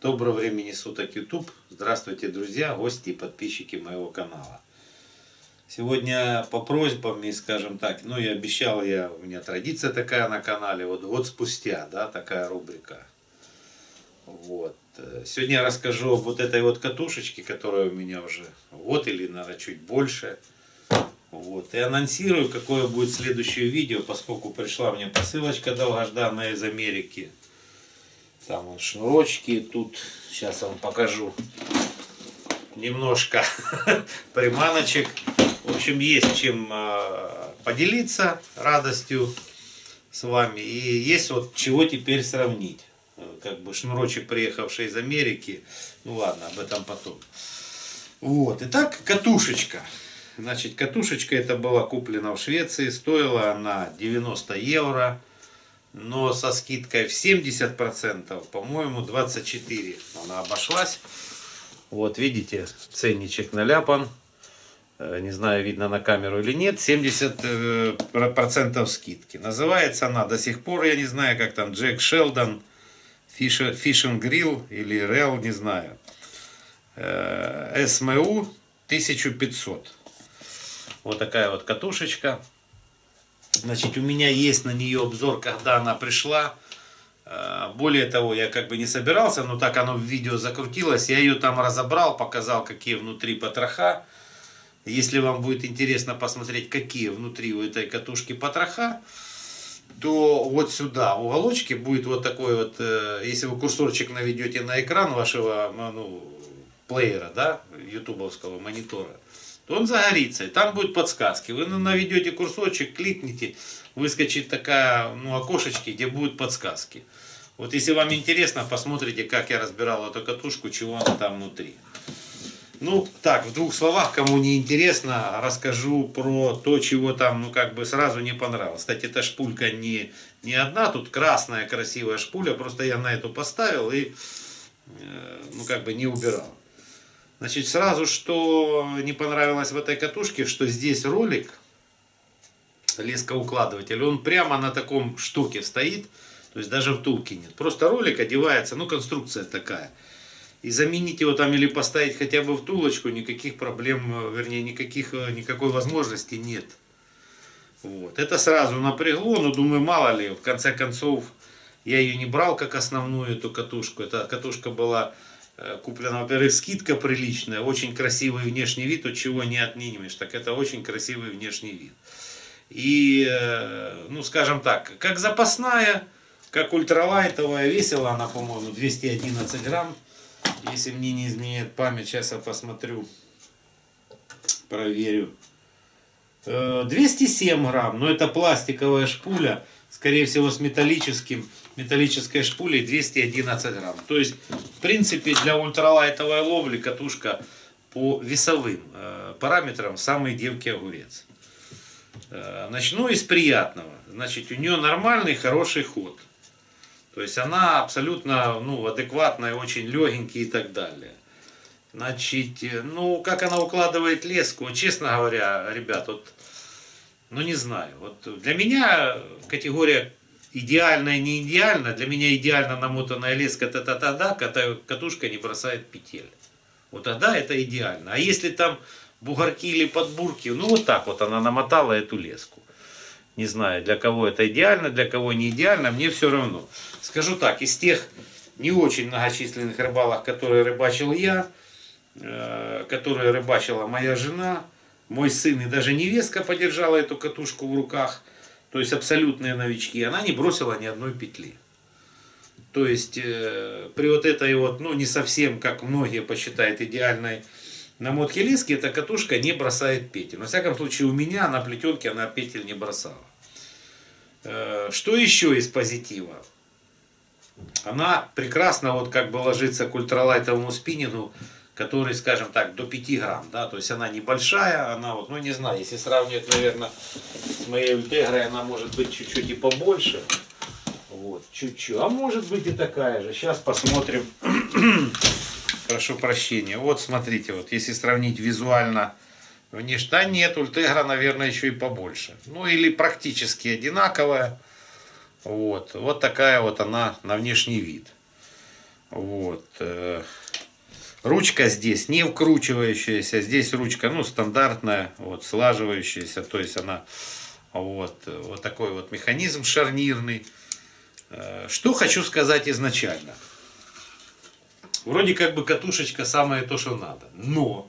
Доброго времени суток, YouTube. Здравствуйте, друзья, гости и подписчики моего канала. Сегодня по просьбам, скажем так, ну и обещал я, у меня традиция такая на канале, вот год спустя, да, такая рубрика. Вот. Сегодня я расскажу об вот этой вот катушечке, которая у меня уже год или, наверное, чуть больше. Вот. И анонсирую, какое будет следующее видео, поскольку пришла мне посылочка долгожданная из Америки. Там вот шнурочки, тут сейчас я вам покажу немножко приманочек. В общем, есть чем поделиться радостью с вами. И есть вот чего теперь сравнить. Как бы шнурочек, приехавший из Америки. Ну ладно, об этом потом. Вот, итак, катушечка. Значит, катушечка эта была куплена в Швеции. Стоила она 90 евро. Но со скидкой в 70%, по-моему, 24 она обошлась. Вот, видите, ценничек наляпан. Не знаю, видно на камеру или нет. 70% скидки. Называется она до сих пор, я не знаю, как там, Джек Шелдон, Fishing Grill или Рел, не знаю. СМУ 1500. Вот такая вот катушечка. Значит, у меня есть на нее обзор, когда она пришла. Более того, я как бы не собирался, но так оно в видео закрутилось. Я ее там разобрал, показал, какие внутри потроха. Если вам будет интересно посмотреть, какие внутри у этой катушки потроха, то вот сюда, в уголочке, будет вот такой вот, если вы курсорчик наведете на экран вашего плеера, да, ютубовского монитора, то он загорится, и там будут подсказки. Вы наведете курсорчик, кликните, выскочит такая, окошечки, где будут подсказки. Вот если вам интересно, посмотрите, как я разбирал эту катушку, чего она там внутри. Ну, так, в двух словах, кому не интересно, расскажу про то, чего там, как бы сразу не понравилось. Кстати, эта шпулька не одна, тут красная красивая шпуля, просто я на эту поставил и, как бы не убирал. Значит, сразу, что не понравилось в этой катушке, что здесь ролик, лескоукладыватель, он прямо на таком штуке стоит, то есть даже втулки нет. Просто ролик одевается, конструкция такая. И заменить его там или поставить хотя бы втулочку, никаких проблем, вернее, никакой возможности нет. Вот. Это сразу напрягло, но думаю, мало ли, в конце концов, я ее не брал как основную эту катушку. Эта катушка была куплена, во-первых, скидка приличная, очень красивый внешний вид, от чего не отнимешь. Так это очень красивый внешний вид. И, скажем так, как запасная, как ультралайтовая, весила она, по-моему, 211 грамм. Если мне не изменяет память, сейчас я посмотрю, проверю. 207 грамм, но это пластиковая шпуля, скорее всего с металлической шпулей 211 грамм. То есть, в принципе, для ультралайтовой ловли катушка по весовым параметрам самый девки огурец. Начну из приятного. Значит, у нее нормальный, хороший ход. То есть она абсолютно адекватная, очень легенький и так далее. Значит, как она укладывает леску, честно говоря, ребят, не знаю. Вот для меня категория идеальная, не идеальная. Для меня идеально намотанная леска, катушка не бросает петель. Вот тогда это идеально. А если там бугорки или подбурки, вот так вот она намотала эту леску. Не знаю, для кого это идеально, для кого не идеально, мне все равно. Скажу так, из тех не очень многочисленных рыбалок, которые рыбачил я, которые рыбачила моя жена, мой сын и даже невестка подержала эту катушку в руках, то есть абсолютные новички, она не бросила ни одной петли. То есть при вот этой не совсем, как многие посчитают, идеальной намотки лески, эта катушка не бросает петель. Во всяком случае, у меня на плетенке она петель не бросала. Что еще из позитива? Она прекрасно как бы ложится к ультралайтовому спиннингу, который, скажем так, до 5 грамм. Да? То есть она небольшая, она не знаю, если сравнивать, наверное, с моей ультегрой, она может быть чуть-чуть и побольше. Вот, чуть-чуть. А может быть и такая же. Сейчас посмотрим. Прошу прощения. Вот смотрите, если сравнить визуально внешне, да нет, ультегра, наверное, еще и побольше. Или практически одинаковая. Вот такая она на внешний вид. Вот. Ручка здесь не вкручивающаяся, здесь ручка, ну, стандартная, вот, слаживающаяся, то есть она вот такой вот механизм шарнирный. Что хочу сказать изначально. Вроде как бы катушечка самое то, что надо, но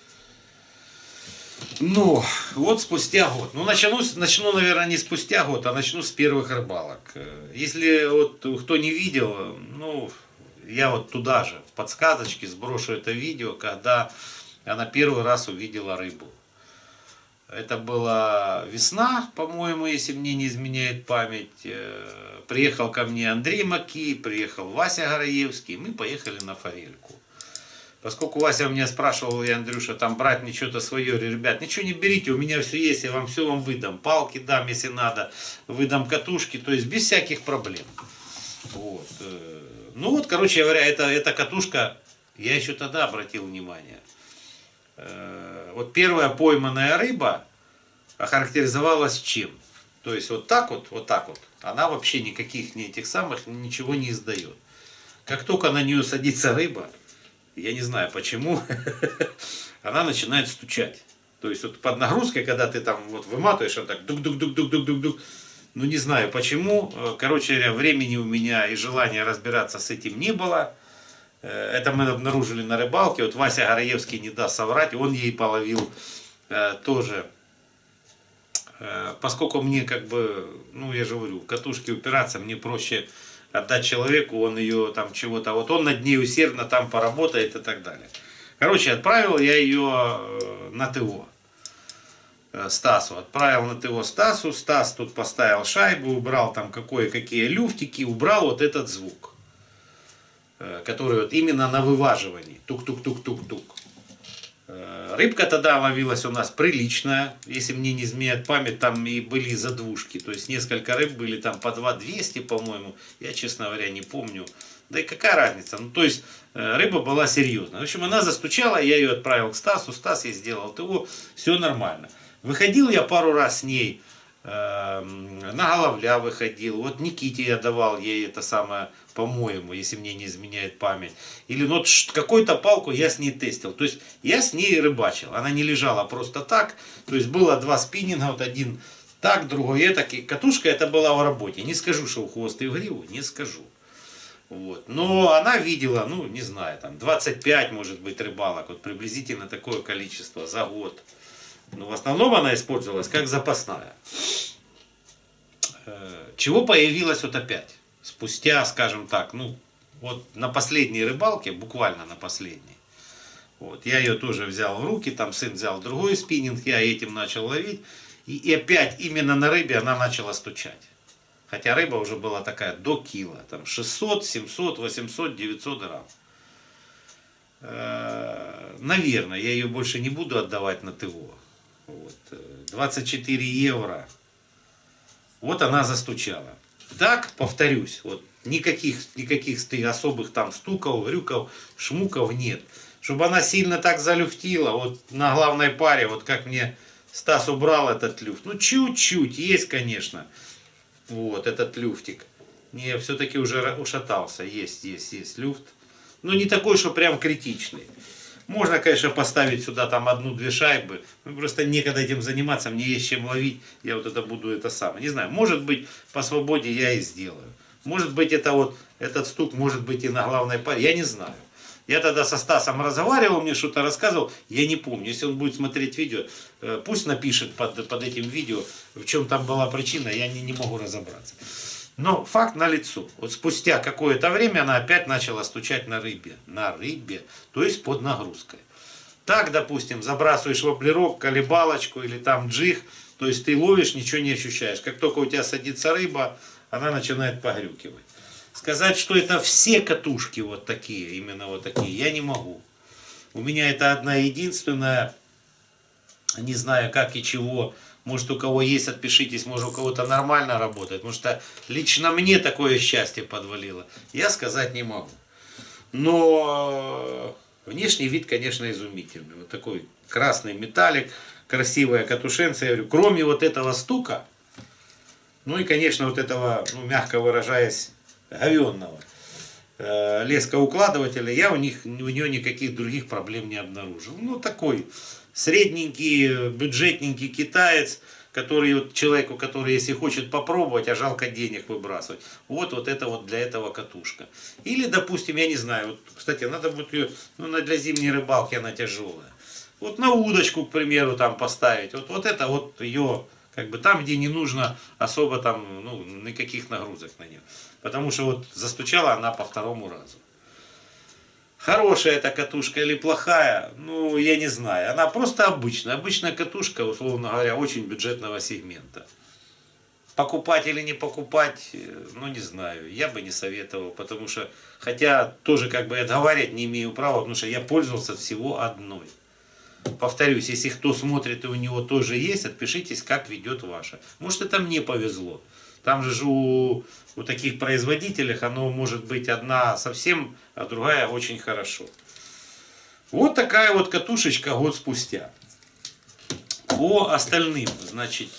вот спустя год, ну начну, наверное, не спустя год, а начну с первых рыбалок. Если вот кто не видел, ну, я вот туда же, в подсказочке сброшу это видео, когда она первый раз увидела рыбу. Это была весна, по-моему, если мне не изменяет память. Приехал ко мне Андрей Маки, приехал Вася Гораевский, мы поехали на форельку. Поскольку Вася меня спрашивал, и Андрюша, там брать мне что-то свое, я говорю, ребят, ничего не берите, у меня все есть, я вам все выдам. Палки дам, если надо, выдам катушки, то есть без всяких проблем. Вот. Ну вот, короче говоря, эта катушка, я еще тогда обратил внимание. Вот первая пойманная рыба охарактеризовалась чем? То есть вот так вот, она вообще никаких ни этих самых, ничего не издает. Как только на нее садится рыба, я не знаю почему, она начинает стучать. То есть вот под нагрузкой, когда ты там вот выматываешь, она так дук-дук-дук-дук-дук-дук-дук. Ну не знаю почему. Короче говоря, времени у меня и желания разбираться с этим не было. Это мы обнаружили на рыбалке. Вот Вася Гораевский не даст соврать, он ей половил тоже. Поскольку мне как бы, ну я же говорю, катушки упираться, мне проще отдать человеку, он ее там чего-то, вот он над ней усердно там поработает и так далее. Короче, отправил я ее на ТО. Стасу. Отправил на ТО Стасу. Стас тут поставил шайбу, убрал там какие люфтики, убрал вот этот звук, который вот именно на вываживании. Тук-тук-тук-тук-тук. Рыбка тогда ловилась у нас приличная, если мне не изменяет память, там и были задвушки, то есть несколько рыб были там по 2200, по-моему, я, честно говоря, не помню, да и какая разница, ну то есть рыба была серьезная. В общем, она застучала, я ее отправил к Стасу, Стас ей сделал ТО, все нормально. Выходил я пару раз с ней, на головля выходил, вот Никите я давал ей это самое, по-моему, если мне не изменяет память. Или вот какую-то палку я с ней тестил. То есть я с ней рыбачил. Она не лежала просто так. То есть было два спиннинга, вот один так, другой так. И катушка это была в работе. Не скажу, что в хвост и в гриву, не скажу. Вот. Но она видела, ну не знаю, там 25 может быть рыбалок. Вот приблизительно такое количество за год. Но в основном она использовалась как запасная. Чего появилось вот опять? Спустя, скажем так, ну, вот на последней рыбалке, буквально на последней, вот, я ее тоже взял в руки, там сын взял другой спиннинг, я этим начал ловить, и опять именно на рыбе она начала стучать. Хотя рыба уже была такая до кило, там 600, 700, 800, 900 грамм. Наверное, я ее больше не буду отдавать на ТО. Вот, 24 евро. Вот она застучала. Так, повторюсь, вот никаких особых там стуков, грюков, шмуков нет. Чтобы она сильно так залюфтила, вот на главной паре, вот как мне Стас убрал этот люфт. Ну, чуть-чуть есть, конечно, вот этот люфтик. Не, все-таки уже ушатался, есть люфт. Но не такой, что прям критичный. Можно, конечно, поставить сюда там одну-две шайбы. Ну, просто некогда этим заниматься, мне есть чем ловить. Я вот это буду это самое. Не знаю, может быть, по свободе я и сделаю. Может быть, это вот, этот стук может быть и на главной паре. Я не знаю. Я тогда со Стасом разговаривал, мне что-то рассказывал. Я не помню. Если он будет смотреть видео, пусть напишет под этим видео, в чем там была причина. Я не могу разобраться. Но факт налицо. Вот спустя какое-то время она опять начала стучать на рыбе. На рыбе, то есть под нагрузкой. Так, допустим, забрасываешь воблерок, колебалочку или там джиг, то есть ты ловишь, ничего не ощущаешь. Как только у тебя садится рыба, она начинает погрюкивать. Сказать, что это все катушки вот такие, именно вот такие, я не могу. У меня это одна единственная, не знаю как и чего. Может, у кого есть, отпишитесь, может, у кого-то нормально работает. Потому что лично мне такое счастье подвалило. Я сказать не могу. Но внешний вид, конечно, изумительный. Вот такой красный металлик, красивая катушенца. Я говорю, кроме вот этого стука, ну и, конечно, вот этого, ну, мягко выражаясь, говенного. лескоукладывателя, я у нее никаких других проблем не обнаружил. Ну, такой средненький, бюджетненький китаец, который вот человеку, который если хочет попробовать, а жалко денег выбрасывать, вот это вот для этого катушка. Или, допустим, я не знаю, вот, кстати, надо будет ее, ну, для зимней рыбалки она тяжелая. Вот на удочку, к примеру, там поставить. Вот это вот ее, как бы там, где не нужно особо там, ну, никаких нагрузок на нее. Потому что вот застучала она по второму разу. Хорошая эта катушка или плохая, ну, я не знаю. Она просто обычная. Обычная катушка, условно говоря, очень бюджетного сегмента. Покупать или не покупать, ну, не знаю. Я бы не советовал, потому что, хотя тоже как бы отговаривать не имею права, потому что я пользовался всего одной. Повторюсь, если кто смотрит и у него тоже есть, отпишитесь, как ведет ваша. Может, это мне повезло. Там же у таких производителей оно может быть одна совсем, а другая очень хорошо. Вот такая вот катушечка год спустя. По остальным, значит,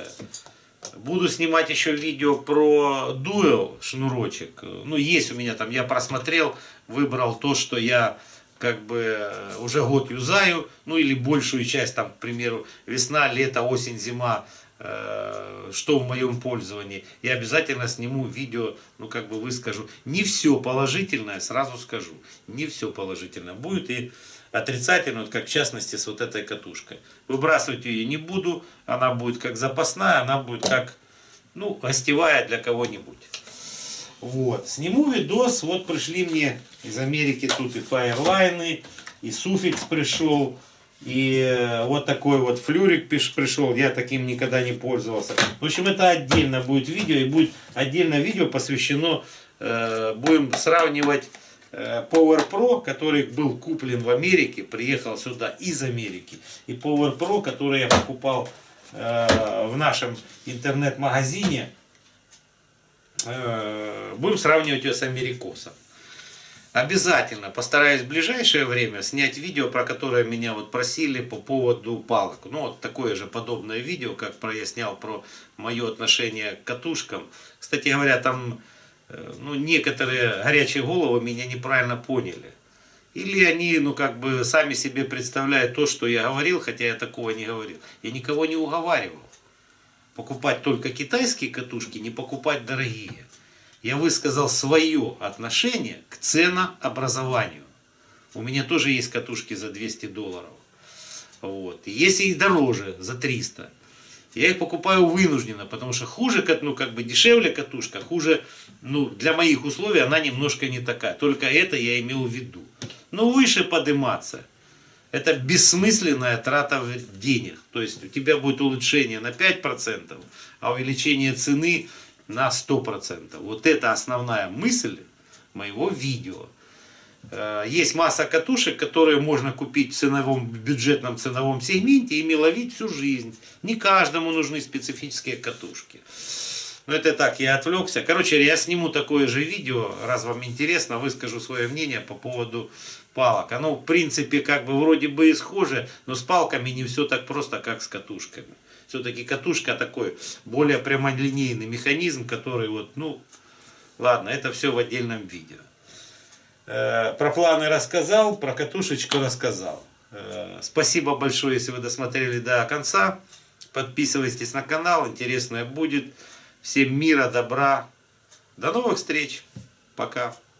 буду снимать еще видео про Dual шнурочек. Ну, есть у меня там, я просмотрел, выбрал то, что я как бы уже год юзаю, ну или большую часть, там, к примеру, весна, лето, осень, зима, что в моем пользовании. Я обязательно сниму видео, ну как бы выскажу. Не все положительное, сразу скажу. Не все положительное. Будет и отрицательное, вот как в частности с вот этой катушкой. Выбрасывать ее не буду, она будет как запасная, она будет как, ну, гостевая для кого-нибудь. Вот, сниму видос, вот пришли мне из Америки тут и Fireline'ы, и Sufix пришел, и вот такой вот флюрик пришел, я таким никогда не пользовался. В общем, это отдельно будет видео, и будет отдельное видео посвящено, будем сравнивать Power Pro, который был куплен в Америке, приехал сюда из Америки, и Power Pro, который я покупал в нашем интернет-магазине. Будем сравнивать ее с америкосом. Обязательно постараюсь в ближайшее время снять видео, про которое меня вот просили по поводу палок. Ну, вот такое же подобное видео, как я снял про мое отношение к катушкам. Кстати говоря, там ну, некоторые горячие головы меня неправильно поняли. Или они, ну, как бы сами себе представляют то, что я говорил, хотя я такого не говорил. Я никого не уговаривал покупать только китайские катушки, не покупать дорогие. Я высказал свое отношение к ценообразованию. У меня тоже есть катушки за $200. Вот. Есть и дороже, за 300. Я их покупаю вынужденно, потому что хуже, ну, как бы дешевле катушка, хуже, ну, для моих условий она немножко не такая. Только это я имел в виду. Но выше подниматься. Это бессмысленная трата денег. То есть у тебя будет улучшение на 5%, а увеличение цены на 100%. Вот это основная мысль моего видео. Есть масса катушек, которые можно купить в бюджетном ценовом сегменте и ловить всю жизнь. Не каждому нужны специфические катушки. Но это так, я отвлекся. Короче, я сниму такое же видео, раз вам интересно, выскажу свое мнение по поводу палок. Оно, в принципе, как бы вроде бы и схоже, но с палками не все так просто, как с катушками. Все-таки катушка такой более прямолинейный механизм, который вот, ну, ладно, это все в отдельном видео. Про планы рассказал, про катушечку рассказал. Спасибо большое, если вы досмотрели до конца. Подписывайтесь на канал, интересное будет. Всем мира, добра. До новых встреч. Пока.